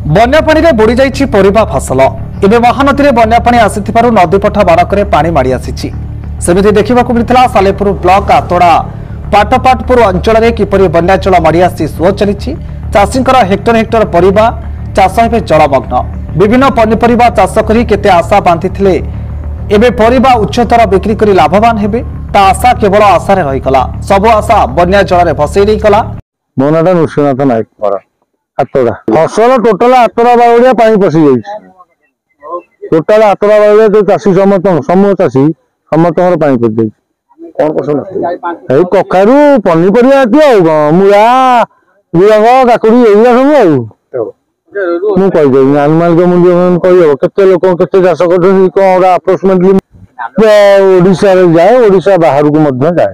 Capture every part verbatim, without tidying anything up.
बन्या पानी रे बुड़ी जाइछि परिबा फसल एबे महानदी रे बन्या पानी आसिथिबारु नदीपठ बारकरे पानी माड़ी आसिछि। सेमिति देखिबाकु मिलितला सालेपुर ब्लॉक आतोड़ा पाटपाटपुर अंचल रे किपरि बन्या जल माड़ी आसी सुओ चलिछि। चाषींकर हेक्टर हेक्टर परिबा चाष हेबे जलमग्न। विभिन्न पनिपरिबा चाष करी केते आशा बांधिथिले एबे परिबा उच्चतर बिक्री करी लाभवान हेबे ता आशा केवल आशा रे रही गला। सब आशा बन्या जल रे फसई देई गला। मोनाटा नृसिंहनाथ नायक पर आतोड़ा फसल टोटाल आतोड़ा बाउड़िया पानी पशि जाइछि। टोटाल आतोड़ा बाउड़िया जो चाषी समस्त समूह चाषी समस्त पानी पशि जाइछि। कोन फसल एई कखारु पनिपरिया आउ मुला झुडंग काकुड़ी एइला सब आउ मु कहि देई अनुमानिक मूल्य कहि हो केते लोक केते चाष करछन कोन अप्रोक्सीमेटली ओडिसा रे जाए ओडिसा बाहर को मध्य जाए।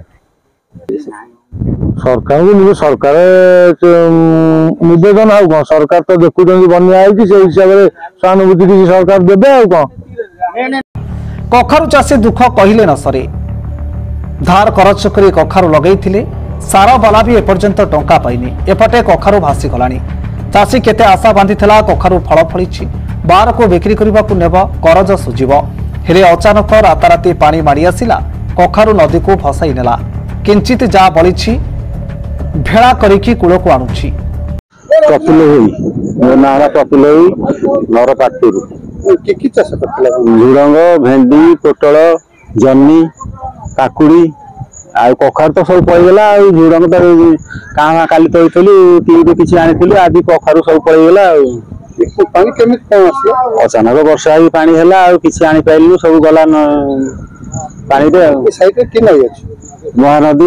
सरकार को सरकार निवेदन आउ कौन सरकार तो देखुं बन्या से हिसाब से सहानुभूति किसी सरकार देवे आउ कौन। कखारु चाषी दुख कहले न सरे। धार करच करी कखारु लगैथिले सारा बाला भी एपर्यंत टंका पाइनी। एपटे कखारु भासी गलानी। चाषी केते आशा बांधिथिला कखारु फल फळिछि बार को बिक्री करबाकू नेब करज सुझिब हेले अचानक राताराती पानी माड़ी आसिला कखारु नदी को फसाई नेला। किंचित जा बलिछि भेड़ा करिकी कूल को आणुछि। प्रफुल्ल होई मो नाम प्रफुल्ल होई नर पाटपुर के की चाष करतला झुडंग भेंडी पोटल जन्नी काकुड़ी आ कखार तो सब पड़ गला। झुडंग तो कहाँ काली तोली तीन किसी आनी आदि कखारु सब पड़ गला। पानी केमी अचानक वर्षा ही पानी है किसी आनी पाइलु सब गला पानी रे साइड रे कि नई अछि महानदी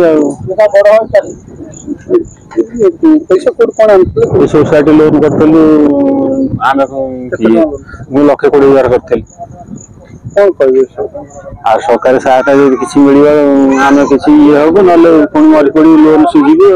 पैसा कोड कोन आनथले सोसाइटी लोन करथलु आमे मु लक्ष्य कोड़ी हजार करथल कोन कहबे आ सरकारी सहायता जे किछि मिलियो आमे किछि ये होबो नले कोन मरि कोड़ी लोन सुझिबे।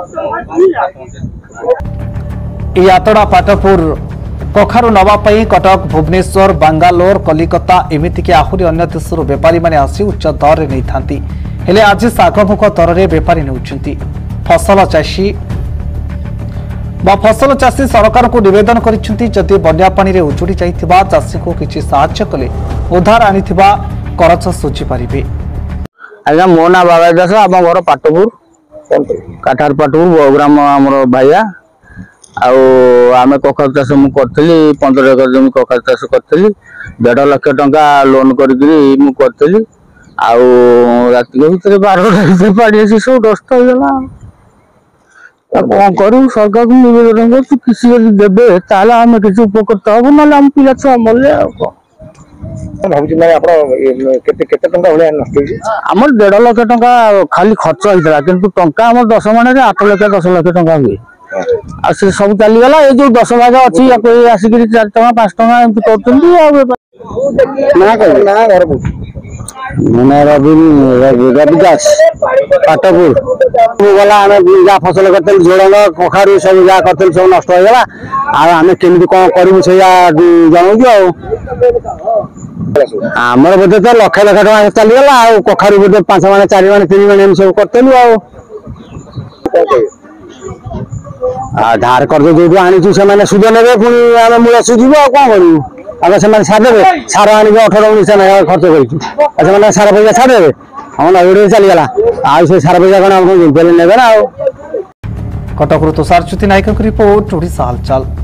ई आतोड़ा पाटपुर कखारु नवा पई कटक भुवनेश्वर बांगालोर कलिकता एमिति के आहुरी अन्य देशर बेपारी माने आसी उच्च दर रे नै थांती हेले आज सागमुख दर रे बेपारी नेउछंती। फसल चाषी बा फसल चाषी सरकार को निवेदन करिसेंती जदि बन्या पानी रे उजुड़ी जाइथिबा चाषी को किछि सहायता कले उधार आनिथिबा करच सुझि परिबे। आजा मो ना बाबा दास हम घर पाटपुर काठार पाटपुर बग्राम हमर भाइया आउ आमे कखार चाष मु करथली पंद्रह एकर जमी कखार चाष करथली डेढ़ लाख टंका लोन करिकरी मु करथली आउ राति के भीतर बारह भीतर पाड़ी आसी सब नष्ट हो गला। कौन करूँ सरकार को निवेदन कर किसी देवे ताले आमे किसी उपकृत हबो ना हम पिला छ मले भाबुची माने आपण केते केते टंका होले नष्ट होई हमर डेढ़ लाख टंका खाली खर्च होइतला किंतु टंका हमर दस माने रे आठ लाख दस लाख टंका हुए आ से सब चली गला। ए जो दस भाग अछि या कोई आसिकरी चार टका पाँच टका एमति करतुंदी आ ना कर ना घर मने रवि रवि दास पाटपुर गला आमे जा फसल करतल झोडंग कखारु सब जा करतल सब नष्ट हो गला आ आमे केमि कोन करिमु से जानू कि आ हमर बदे तो लाख लाख टका चली गला आ कखारु बदे पांच माने चार माने तीन माने हम सब करतलु आ आ धार कर्ज जो आनी से मैंने सुध ने पुणी मूल सुझब आ कौन करूँ आगे से छाड़े सार आनिक अठर उन्नीस खर्च कर सार पैसा छाड़े हम नगड़ी चलीगला आ सार पैसा कौन ने ना। कटक तुषार च्युति नायक रिपोर्ट ओडिशा हालचाल।